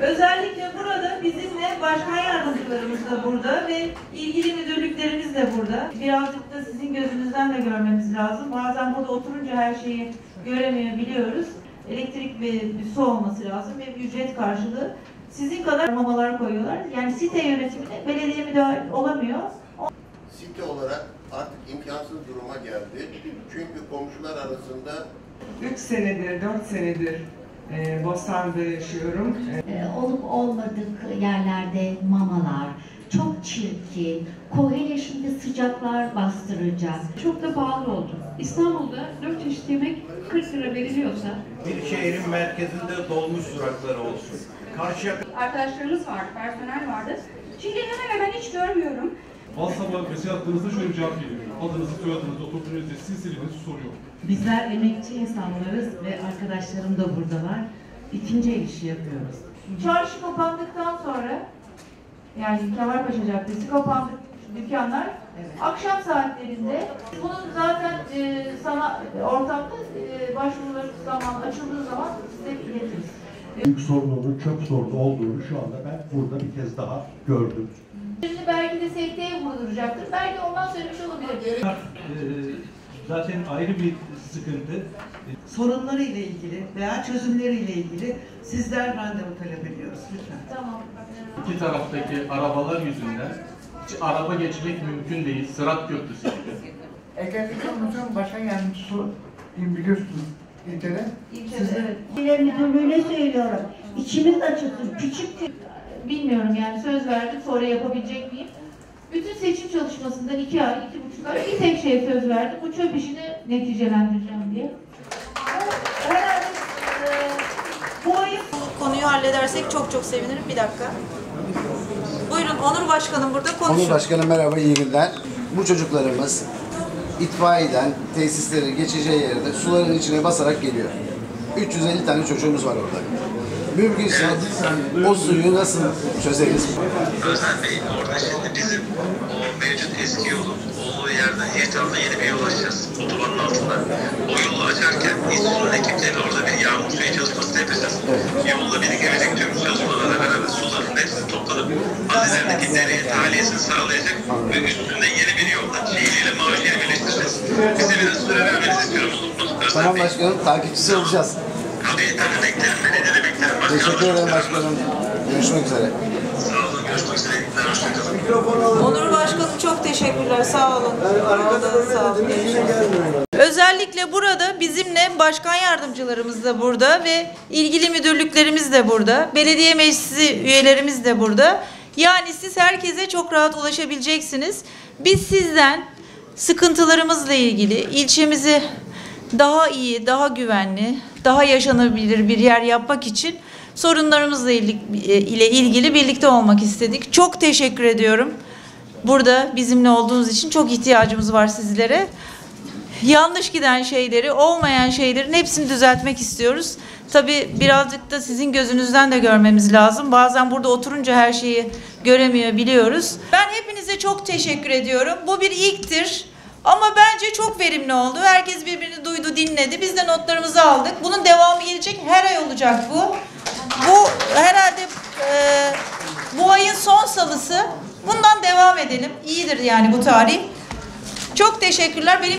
Özellikle burada bizimle başkan yardımcılarımız da burada ve ilgili müdürlüklerimiz de burada. Birazcık da sizin gözünüzden de görmemiz lazım. Bazen burada oturunca her şeyi göremeyebiliyoruz. Elektrik ve su olması lazım ve bir ücret karşılığı. Sizin kadar mamalar koyuyorlar. Yani site yönetimine belediye müdahil olamıyor. Site olarak artık imkansız duruma geldi. Çünkü komşular arasında 3 senedir, 4 senedir Bostan'da yaşıyorum. Olup olmadık yerlerde mamalar, çok çirkin, hele şimdi sıcaklar bastıracak. Çok da pahalı oldu. İstanbul'da 4 çeşit yemek 40 lira veriliyorsa... Bir şehrin merkezinde dolmuş durakları olsun. Arkadaşlarımız vardı, personel vardı. Şimdi hemen hemen hiç görmüyorum. WhatsApp'a mesaj attığınızda şöyle bir cevap geliyor. Adınızı, soyadınızı, oturduğunuz yeri, silsilinizi soruyor. Bizler emekçi insanlarız ve arkadaşlarım da buradalar. İkinci el işi yapıyoruz. Çarşı kapandıktan sonra, yani Kemalpaşa Caddesi kapandık dükkanlar. Evet. Akşam saatlerinde bunun zaten ortamda başvuruları zaman açıldığı zaman size iletiriz. Büyük sorunun çöp sorunu olduğunu şu anda ben burada bir kez daha gördüm. Şimdi belki de sekteye vurduracaktır. Belki ondan söylemiş olabilir. Zaten ayrı bir sıkıntı. Sorunları ile ilgili veya çözümleri ile ilgili sizler randevu talep ediyoruz lütfen. Tamam. İki taraftaki arabalar yüzünden hiç araba geçmek mümkün değil. Sırat köprüsü gibi. Ege'deki komisyon başkan yardımcısı biliyorsunuz İlçede. Evet. İl Müdürlüğü'ne söylüyorum. İçimiz açılsın. Küçük Bilmiyorum yani söz verdim sonra yapabilecek miyim? Bütün seçim çalışmasından 2 ay, 2,5 ay bir tek şeye söz verdim. Bu çöp işini neticelendireceğim diye. Herhalde bu ayı... Konuyu halledersek çok sevinirim. Bir dakika. Buyurun Onur Başkanım burada konuşun. Onur Başkanım merhaba, iyi günler. Bu çocuklarımız itfaiyeden tesisleri geçeceği yerde suların içine basarak geliyor. 350 tane çocuğumuz var orada. Mümkünse o suyu nasıl çözeriz? Özel Bey, orada şimdi bizim o mevcut eski yolun olduğu yerden etrafına yeni bir yol açacağız. Otobanın altında. O yolu açarken İSSU'nun ekipleriyle orada bir yağmur suyu çalışması yapacağız. Yolla biri gelecek tüm çalışmalarla beraber suların hepsini toplanıp hazinelerindeki dereye tahliyesini sağlayacak ve üstünde yeni bir yolla Çiğli'yle Mavi'yle birleştireceğiz. Bize biraz süre vermenizi istiyorum. Tamam başkanım, takipçisi olacağız. Tabii beklerim, belediyede beklerim. Teşekkür ederim başkanım. Görüşmek üzere. Sağ olun, görüşmek üzere. Onur Başkanım çok teşekkürler. Sağ olun. Sağ olun. Özellikle burada bizimle başkan yardımcılarımız da burada ve ilgili müdürlüklerimiz de burada. Belediye meclisi üyelerimiz de burada. Yani siz herkese çok rahat ulaşabileceksiniz. Biz sizden sıkıntılarımızla ilgili ilçemizi daha iyi, daha güvenli, daha yaşanabilir bir yer yapmak için sorunlarımızla ilgili birlikte olmak istedik. Çok teşekkür ediyorum. Burada bizimle olduğunuz için çok ihtiyacımız var sizlere. Yanlış giden şeyleri, olmayan şeylerin hepsini düzeltmek istiyoruz. Tabii birazcık da sizin gözünüzden de görmemiz lazım. Bazen burada oturunca her şeyi göremeyebiliyoruz. Ben hepinize çok teşekkür ediyorum. Bu bir ilktir. Ama bence çok verimli oldu. Herkes birbirini duydu, dinledi. Biz de notlarımızı aldık. Bunun devamı gelecek. Her ay olacak bu. Bu herhalde bu ayın son salısı. Bundan devam edelim. İyidir yani bu tarih. Çok teşekkürler.